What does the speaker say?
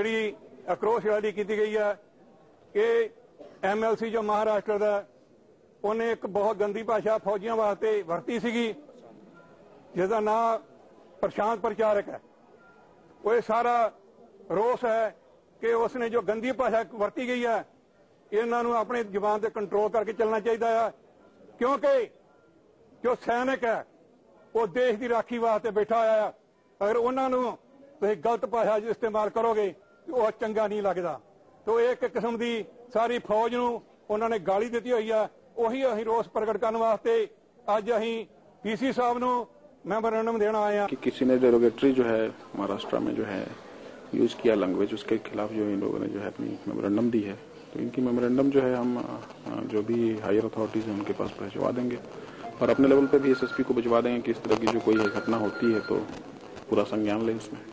ਜਿਹੜੀ ਅਕਰੋਸ਼ ਰੈਲੀ ਕੀਤੀ ਗਈ ਹੈ ਕਿ MLC ਜੋ ਮਹਾਰਾਸ਼ਟਰ ਦਾ ਉਹਨੇ ਇੱਕ ਬਹੁਤ ਗੰਦੀ ਭਾਸ਼ਾ ਫੌਜੀਆਂ ਵਾਸਤੇ ਵਰਤੀ ਸੀਗੀ ਜਿਹਦਾ ਨਾਂ ਪ੍ਰਸ਼ਾਂਤ ਪ੍ਰਚਾਰਕ ਹੈ। ਉਹ ਇਹ ਸਾਰਾ ਰੋਸ ਹੈ ਕਿ ਉਸਨੇ ਜੋ ਗੰਦੀ ਭਾਸ਼ਾ ਵਰਤੀ ਗਈ ਹੈ ਇਹਨਾਂ ਨੂੰ ਆਪਣੇ ਜ਼ੁਬਾਨ ਤੇ ਕੰਟਰੋਲ ਕਰਕੇ ਚੱਲਣਾ ਚਾਹੀਦਾ ਹੈ ਕਿਉਂਕਿ ਜੋ ਸੈਨਿਕ ਹੈ ਉਹ ਦੇਸ਼ ਦੀ ਰਾਖੀ ਵਾਸਤੇ ਬੈਠਾ ਹੋਇਆ ਹੈ। ਅਗਰ ਉਹਨਾਂ ਨੂੰ ਤੁਸੀਂ ਗਲਤ ਭਾਸ਼ਾ ਇਸਤੇਮਾਲ ਕਰੋਗੇ ਉਹ ਚੰਗਾ ਨਹੀਂ ਲੱਗਦਾ। ਤੋ ਇੱਕ ਕਿਸਮ ਦੀ ਸਾਰੀ ਫੌਜ ਨੂੰ ਉਹਨਾਂ ਨੇ ਗਾਲੀ ਦਿੱਤੀ ਹੋਈ ਹੈ। ਉਹੀ ਅਸੀਂ ਰੋਸ ਪ੍ਰਗਟ ਕਰਨ ਵਾਸਤੇ ਅੱਜ ਅਸੀਂ PC साहब ਨੂੰ मेमोरेंडम देना आए हैं कि किसी ने डेरोगेटरी जो है महाराष्ट्र में जो है यूज किया लैंग्वेज, उसके खिलाफ जो इन लोगों ने जो है अपनी मेमोरेंडम दी है। तो इनकी मेमोरेंडम जो है हम जो भी हायर अथॉरिटीज हैं उनके पास भिजवा देंगे और अपने लेवल पे भी SSP को भिजवा देंगे कि इस तरह की जो कोई घटना होती है तो पूरा संज्ञान लें उसमें।